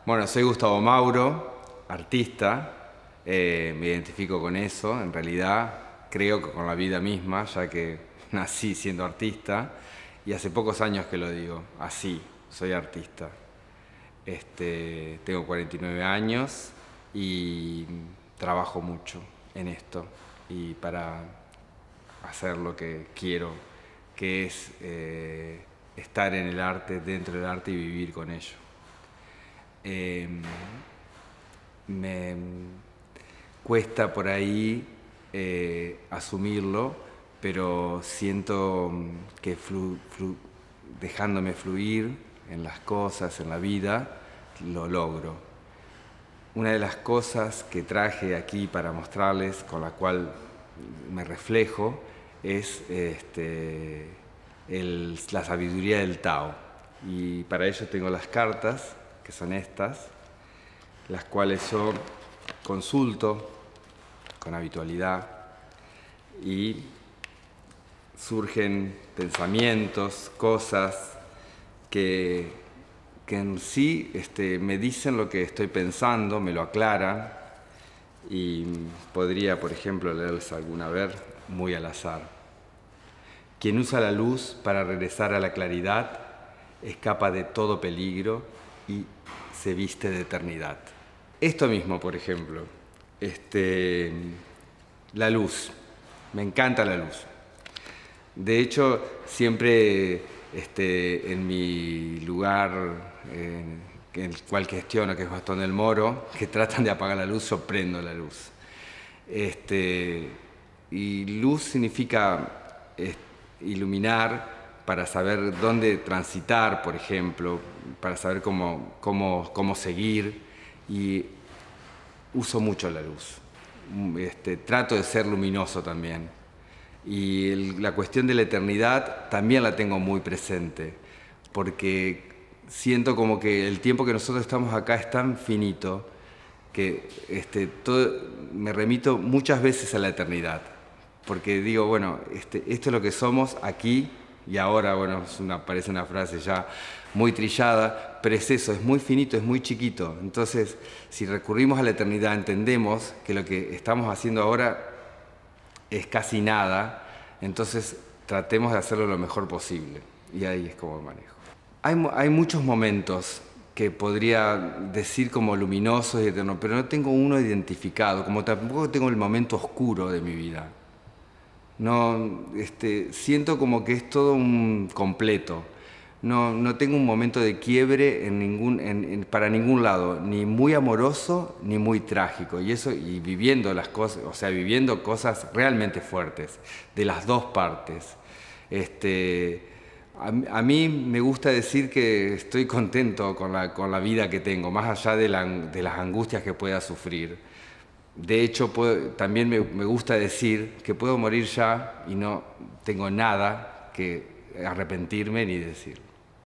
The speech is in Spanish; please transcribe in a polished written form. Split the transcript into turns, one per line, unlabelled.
Bueno, soy Gustavo Mauro, artista. Me identifico con eso, en realidad creo que con la vida misma, ya que nací siendo artista y hace pocos años que lo digo, así, soy artista. Tengo 49 años y trabajo mucho en esto y para hacer lo que quiero, que es estar en el arte, dentro del arte y vivir con ello. Me cuesta por ahí asumirlo, pero siento que dejándome fluir en las cosas, en la vida, lo logro. Una de las cosas que traje aquí para mostrarles, con la cual me reflejo, es la sabiduría del Tao. Y para ello tengo las cartas, que son estas, las cuales yo consulto con habitualidad y surgen pensamientos, cosas que en sí me dicen lo que estoy pensando, me lo aclaran y podría, por ejemplo, leerles alguna vez muy al azar. Quien usa la luz para regresar a la claridad escapa de todo peligro y se viste de eternidad. Esto mismo, por ejemplo, la luz. Me encanta la luz. De hecho, siempre en mi lugar en el cual gestiono, que es Bastón del Moro, que tratan de apagar la luz, yo prendo la luz. Y luz significa iluminar para saber dónde transitar, por ejemplo, para saber cómo seguir, y uso mucho la luz. Trato de ser luminoso también. Y la cuestión de la eternidad también la tengo muy presente, porque siento como que el tiempo que nosotros estamos acá es tan finito que me remito muchas veces a la eternidad, porque digo, bueno, esto es lo que somos aquí y ahora. Bueno, parece una frase ya muy trillada, pero es eso, es muy finito, es muy chiquito. Entonces, si recurrimos a la eternidad, entendemos que lo que estamos haciendo ahora es casi nada, entonces tratemos de hacerlo lo mejor posible. Y ahí es como manejo. Hay muchos momentos que podría decir como luminosos y eternos, pero no tengo uno identificado, como tampoco tengo el momento oscuro de mi vida. No, siento como que es todo un completo. No tengo un momento de quiebre para ningún lado, ni muy amoroso ni muy trágico. Y viviendo las cosas, o sea, viviendo cosas realmente fuertes, de las dos partes. A mí me gusta decir que estoy contento con la vida que tengo, más allá de las angustias que pueda sufrir. De hecho, también me gusta decir que puedo morir ya y no tengo nada que arrepentirme ni decir.